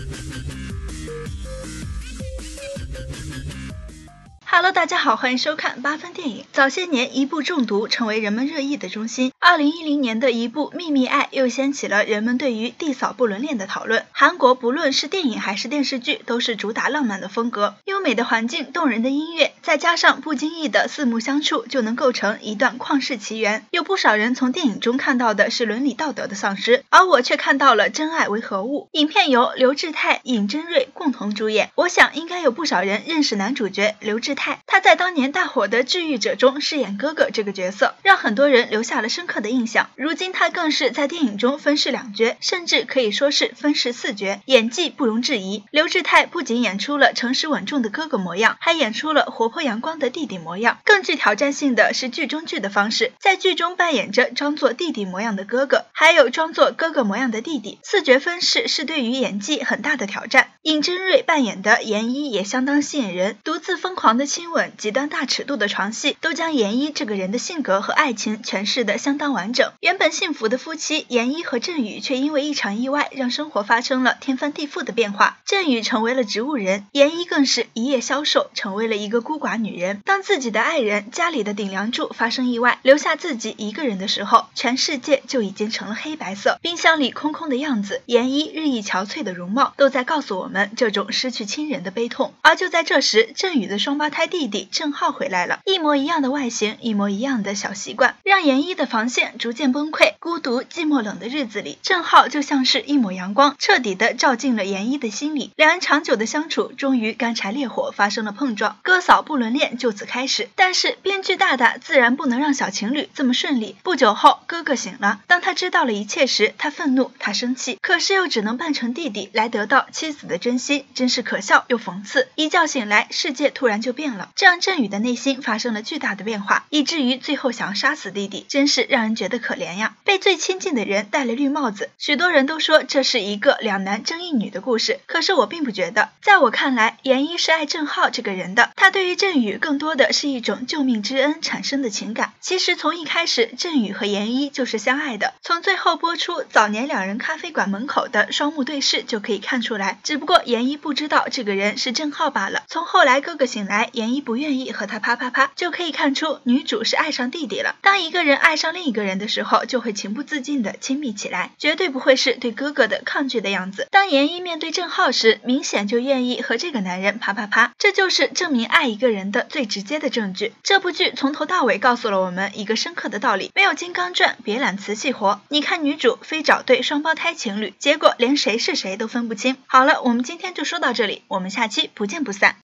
Hello， 大家好，欢迎收看8分电影。早些年，一部中毒成为人们热议的中心。2010年的一部《秘密爱》又掀起了人们对于地扫不伦恋的讨论。韩国不论是电影还是电视剧，都是主打浪漫的风格，优美的环境、动人的音乐，再加上不经意的四目相触，就能构成一段旷世奇缘。有不少人从电影中看到的是伦理道德的丧失，而我却看到了真爱为何物。影片由刘智泰、尹珍瑞共同主演，我想应该有不少人认识男主角刘智泰。他在当年大火的《治愈者》中饰演哥哥这个角色，让很多人留下了深刻的印象。如今他更是在电影中分饰两角，甚至可以说是分饰4角，演技不容置疑。刘智泰不仅演出了诚实稳重的哥哥模样，还演出了活泼阳光的弟弟模样。更具挑战性的是剧中剧的方式，在剧中扮演着装作弟弟模样的哥哥，还有装作哥哥模样的弟弟。4角分饰是对于演技很大的挑战。尹珍瑞扮演的严一也相当吸引人，独自疯狂的亲吻、极端大尺度的床戏，都将严一这个人的性格和爱情诠释得相当完整。原本幸福的夫妻严一和郑宇，却因为一场意外让生活发生了天翻地覆的变化。郑宇成为了植物人，严一更是一夜消瘦，成为了一个孤寡女人。当自己的爱人、家里的顶梁柱发生意外，留下自己一个人的时候，全世界就已经成了黑白色。冰箱里空空的样子，严一日益憔悴的容貌，都在告诉我们这种失去亲人的悲痛。而就在这时，郑宇的双胞胎弟弟郑浩回来了，一模一样的外形，一模一样的小习惯，让严一的防线逐渐崩溃。孤独、寂寞、冷的日子里，郑浩就像是一抹阳光，彻底的照进了严一的心里。两人长久的相处，终于干柴烈火发生了碰撞，哥嫂不伦恋就此开始。但是编剧大大自然不能让小情侣这么顺利。不久后，哥哥醒了，当他知道了一切时，他愤怒，他生气，可是又只能扮成弟弟来得到妻子的真心，真是可笑又讽刺。一觉醒来，世界突然就变了，这让郑宇的内心发生了巨大的变化，以至于最后想要杀死弟弟，真是让人觉得可怜呀。被最亲近的人戴了绿帽子，许多人都说这是一个两男争一女的故事，可是我并不觉得。在我看来，严一是爱郑浩这个人的，他对于郑宇更多的是一种救命之恩产生的情感。其实从一开始，郑宇和严一就是相爱的，从最后播出早年两人咖啡馆门口的双目对视就可以看出来，只不过严一不知道这个人是郑浩罢了。从后来哥哥醒来，严一不愿意和他啪啪啪，就可以看出女主是爱上弟弟了。当一个人爱上另一个人的时候，就会情不自禁的亲密起来，绝对不会是对哥哥的抗拒的样子。当严一面对郑浩时，明显就愿意和这个男人啪啪啪，这就是证明爱一个人的最直接的证据。这部剧从头到尾告诉了我们一个深刻的道理，没有金刚钻别揽瓷器活。你看女主非找对双胞胎情侣，结果连谁是谁都分不清。好了，我们今天就说到这里，我们下期不见不散。